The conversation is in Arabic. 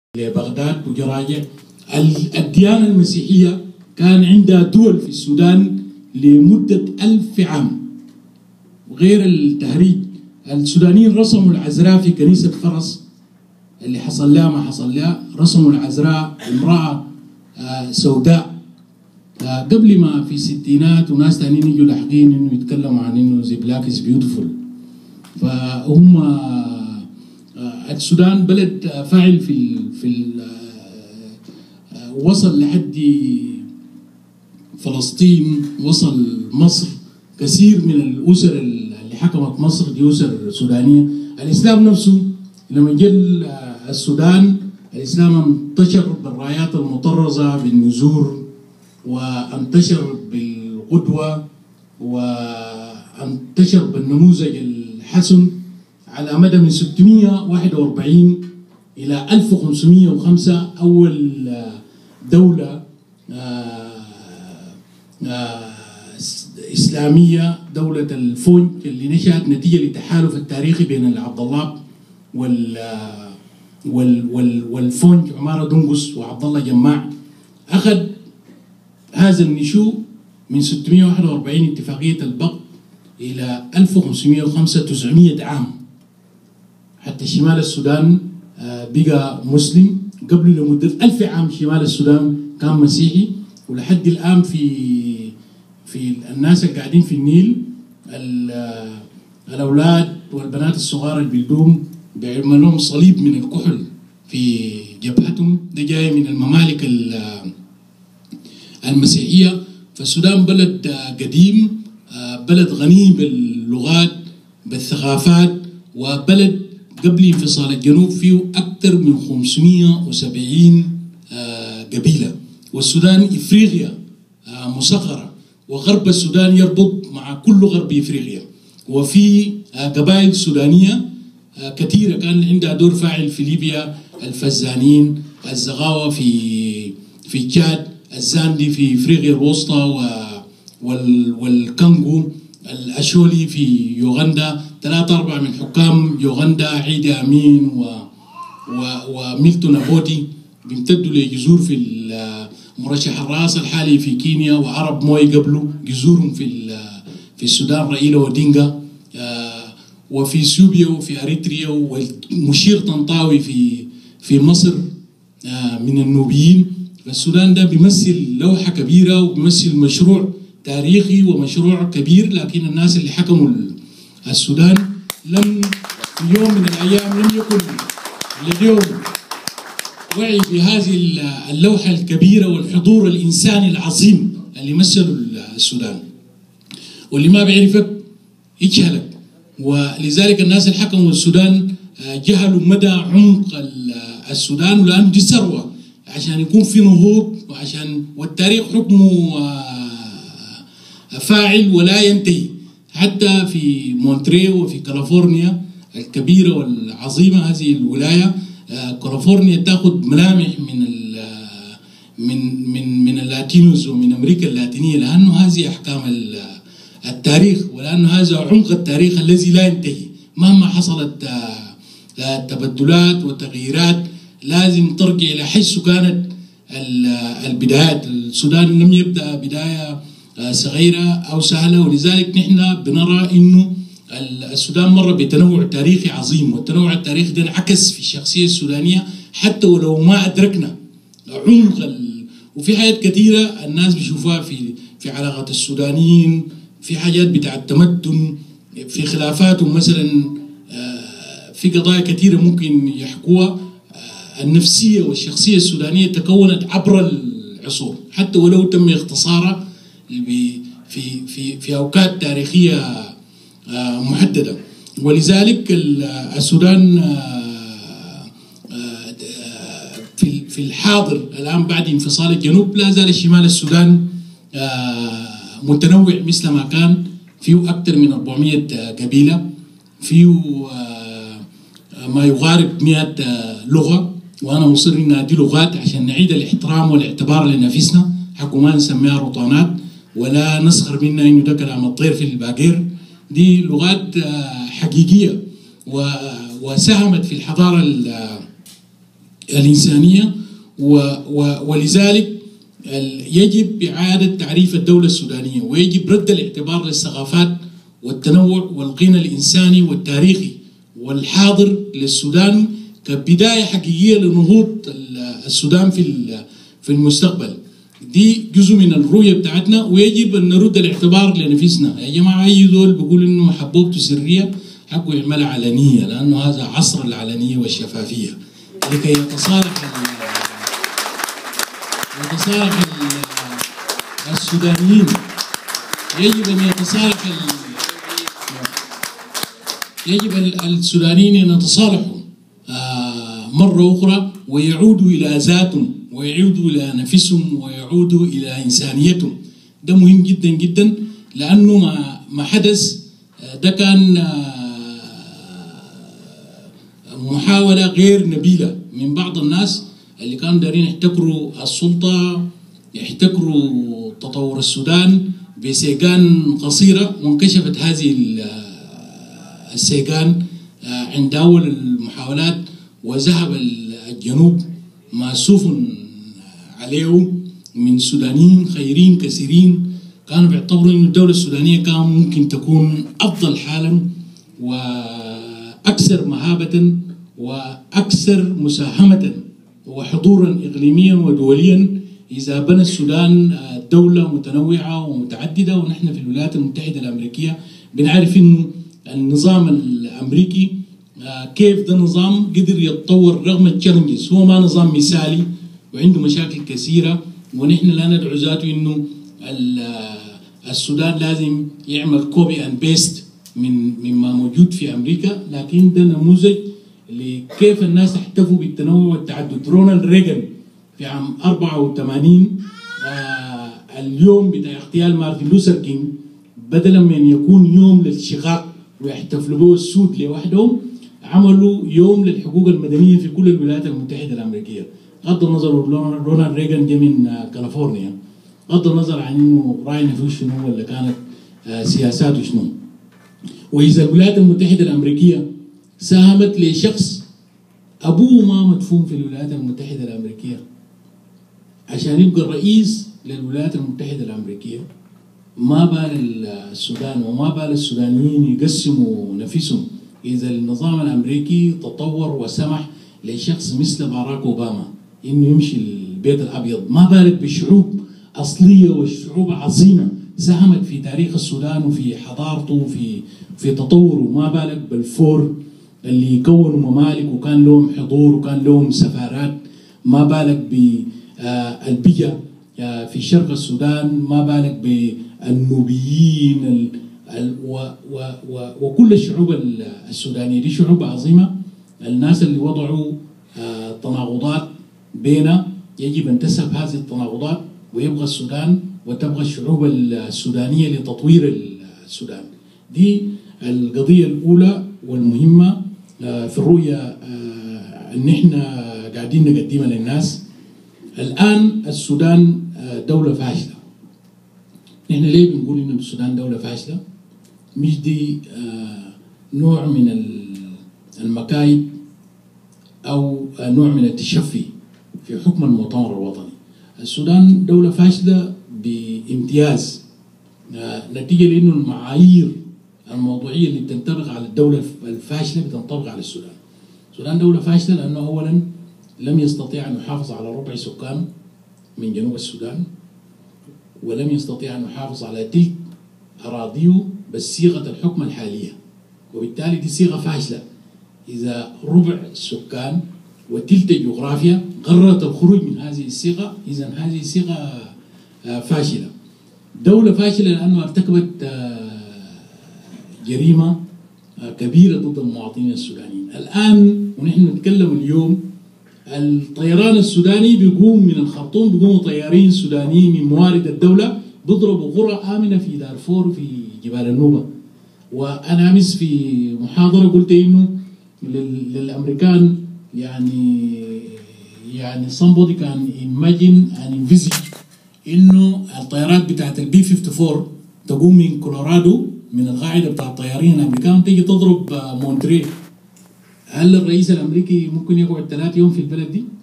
لبغداد وجراجع. الديانة المسيحية كان عندها دول في السودان لمدة 1000 عام. وغير التهريج، السودانيين رسموا العذراء في كنيسة فرس، اللي حصل لها ما حصل لها، رسموا العذراء امرأة سوداء قبل ما في الستينات، وناس تانيين يجوا لاحقين انه يتكلموا عن انه زي بلاك از بيوتيفول. فهم السودان بلد فاعل في وصل لحد فلسطين، وصل مصر. كثير من الأسر اللي حكمت مصر دي أسر سودانية. الإسلام نفسه لما جاء السودان، الإسلام انتشر بالرايات المطرزة بالنزور، وانتشر بالقدوة، وانتشر بالنموذج الحسن على مدى من 641 إلى 1505. أول دولة إسلامية، دولة الفونج، اللي نشأت نتيجة للتحالف التاريخي بين عبد الله والفونج عمارة دنقس وعبد الله جماع. أخذ هذا النشوء من 641 اتفاقية البق إلى 1505، 900 عام، حتى شمال السودان بقى مسلم. قبل لمدة 1000 عام شمال السودان كان مسيحي، ولحد الآن في الناس اللي قاعدين في النيل، الأولاد والبنات الصغار اللي بيلدوهم بيعمل لهم صليب من الكحل في جبهتهم. ده جاي من الممالك المسيحية. فالسودان بلد قديم، بلد غني باللغات بالثقافات، وبلد قبل انفصال الجنوب فيه أكثر من 570 قبيلة. والسودان إفريقيا مصغرة، وغرب السودان يربط مع كل غرب إفريقيا، وفي قبائل سودانية كثيرة كان عندها دور فاعل في ليبيا: الفزانين، الزغاوة في تشاد، الزاندي في إفريقيا الوسطى والكانغو، الأشولي في يوغندا. 3-4 من حكام يوغندا، عيدي أمين وميلتون أبوتي، بيمتدوا لجذور في مرشح الرئاسة الحالي في كينيا، وعرب موي قبله جذورهم في السودان، رائيلا ودينغا، وفي اثيوبيا وفي اريتريا، والمشير طنطاوي في مصر من النوبيين. فالسودان ده بيمثل لوحة كبيرة، وبيمثل مشروع تاريخي ومشروع كبير. لكن الناس اللي حكموا السودان لم في يوم من الأيام لم يكن لديهم وعي بهذه اللوحة الكبيرة والحضور الإنساني العظيم اللي مثلوا السودان. واللي ما بيعرفك يجهلك. ولذلك الناس اللي حكموا السودان جهلوا مدى عمق السودان، ولأنه دي ثروة عشان يكون في نهوض، والتاريخ حكمه فاعل ولا ينتهي. حتى في مونتريو وفي كاليفورنيا الكبيرة والعظيمة، هذه الولاية كاليفورنيا تاخذ ملامح من اللاتينوز ومن امريكا اللاتينيه، لانه هذه احكام التاريخ، ولانه هذا عمق التاريخ الذي لا ينتهي. مهما حصلت تبدلات وتغييرات لازم ترجع الى حيث كانت البدايات. السودان لم يبدا بدايه صغيره او سهله، ولذلك نحن بنرى انه السودان مر بتنوع تاريخي عظيم، والتنوع التاريخي ده انعكس في الشخصيه السودانيه حتى ولو ما ادركنا عمق وفي حاجات كثيره الناس بيشوفوها في علاقه السودانيين، في حاجات بتاع التمدن، في خلافاتهم مثلا، في قضايا كثيره ممكن يحكوها. النفسيه والشخصيه السودانيه تكونت عبر العصور، حتى ولو تم اختصارها في اوقات تاريخيه محددة. ولذلك السودان في الحاضر الآن بعد انفصال الجنوب لا زال شمال السودان متنوع مثل ما كان. فيه أكثر من 400 قبيلة، فيه ما يقارب 100 لغة، وأنا مصر إنها دي لغات عشان نعيد الاحترام والاعتبار لنفسنا، حكوا ما نسميها رطانات ولا نسخر منها إنه ده كلام الطير في الباقير. دي لغات حقيقية وساهمت في الحضارة الإنسانية، ولذلك يجب إعادة تعريف الدولة السودانية، ويجب رد الاعتبار للثقافات والتنوع والغنى الإنساني والتاريخي والحاضر للسودان كبداية حقيقية لنهوض السودان في المستقبل. دي جزء من الرؤية بتاعتنا، ويجب أن نرد الاعتبار لنفسنا. يا جماعة أي دول بيقول إنه حبوبته سرية حقه يعملها علنية، لأنه هذا عصر العلنية والشفافية لكي يتصالح السودانيين. يجب أن يجب السودانيين أن يتصالحوا مرة أخرى، ويعودوا إلى ذاتهم ويعودوا إلى نفسهم ويعودوا إلى إنسانيتهم. ده مهم جدا جدا، لأنه ما حدث ده كان محاولة غير نبيلة من بعض الناس اللي كانوا دارين يحتكروا السلطة، يحتكروا تطور السودان بسيقان قصيرة، وانكشفت هذه السيقان عند أول المحاولات، وذهب الجنوب مأسوف عليه من سودانيين خيرين كثيرين كانوا بيعتبروا أن الدولة السودانية كان ممكن تكون أفضل حالا وأكثر مهابة وأكثر مساهمة وحضورا إقليميا ودوليا إذا بنى السودان دولة متنوعة ومتعددة. ونحن في الولايات المتحدة الأمريكية بنعرف إنه النظام الأمريكي كيف ده نظام قدر يتطور رغم التشالنجز. هو ما نظام مثالي وعنده مشاكل كثيرة، ونحن لا ندعو ذاته إنه السودان لازم يعمل كوبي أند بيست مما موجود في أمريكا، لكن ده نموذج لكيف الناس احتفوا بالتنوع والتعدد. رونالد ريغان في عام 84 اليوم بتاع اغتيال مارتن لوثر كينج، بدلا من يكون يوم للشقاق ويحتفلوا به السود لوحدهم، عملوا يوم للحقوق المدنية في كل الولايات المتحدة الأمريكية. غض النظر رونالد ريغان جاء من كاليفورنيا، غض النظر عن انه راي نفسه شنو ولا كانت سياساته شنو. واذا الولايات المتحدة الأمريكية ساهمت لشخص ابوه ما مدفون في الولايات المتحدة الأمريكية عشان يبقى الرئيس للولايات المتحدة الأمريكية، ما بال السودان وما بال السودانيين يقسموا نفسهم إذا النظام الأمريكي تطور وسمح لشخص مثل باراك أوباما إنه يمشي البيت الأبيض. ما بالك بشعوب أصلية وشعوب عظيمة ساهمت في تاريخ السودان وفي حضارته وفي تطوره. ما بالك بالفور اللي كونوا ممالك وكان لهم حضور وكان لهم سفارات. ما بالك بالبيجا في شرق السودان. ما بالك بالنوبيين وكل الشعوب السودانية. دي شعوب عظيمة. الناس اللي وضعوا تناقضات بيننا يجب أن تسحب هذه التناقضات ويبغى السودان وتبغى الشعوب السودانية لتطوير السودان. دي القضية الأولى والمهمة في الرؤية أن احنا قاعدين نقدمها للناس. الآن السودان دولة فاشلة. نحن ليه بنقول إن السودان دولة فاشلة؟ مش دي نوع من المكايد أو نوع من التشفي في حكم المؤتمر الوطني. السودان دولة فاشلة بامتياز نتيجة لأنه المعايير الموضوعية اللي بتنطبق على الدولة الفاشلة بتنطبق على السودان. السودان دولة فاشلة لأنه أولا لم يستطيع أن يحافظ على ربع سكان من جنوب السودان، ولم يستطيع أن يحافظ على تلك أراضيه بصيغة الحكم الحالية، وبالتالي دي صيغة فاشلة. إذا ربع السكان وتلك الجغرافيا قررت الخروج من هذه الصيغة، إذن هذه صيغة فاشلة. دولة فاشلة لأنه ارتكبت جريمة كبيرة ضد المواطنين السودانيين. الآن ونحن نتكلم اليوم الطيران السوداني بيقوم من الخرطوم، بيقوموا طيارين سودانيين من موارد الدولة بيضربوا قرى آمنة في دارفور وفي جبال النوبة. وأنا أمس في محاضرة قلت إنه للأمريكان يعني somebody can imagine and envisage إنه الطيارات بتاعت البي 54 تقوم من كولورادو من القاعدة بتاع الطيارين الأمريكان تيجي تضرب مونتريال. هل الرئيس الأمريكي ممكن يقعد 3 يوم في البلد دي؟